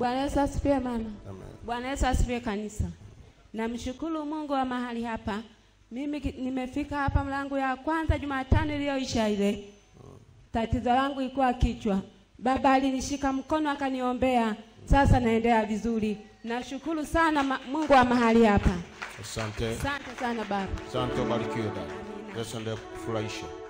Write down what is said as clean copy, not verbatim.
Bwana Yesu asifiwe mama. Amen. Bwana Yesu asifiwe kanisa. Namshukuru Mungu wa mahali hapa. Mimi nimefika hapa mlango ya kwanza Jumatano iliyoisha ile. Tatizo langu ilikuwa kichwa. Baba alinishika mkono akaniombea. Sasa naendelea vizuri. Nashukuru sana Mungu wa mahali hapa. Asante. Asante sana baba. Asante, barikiwe baba. Yesu ndiye kufurahisha.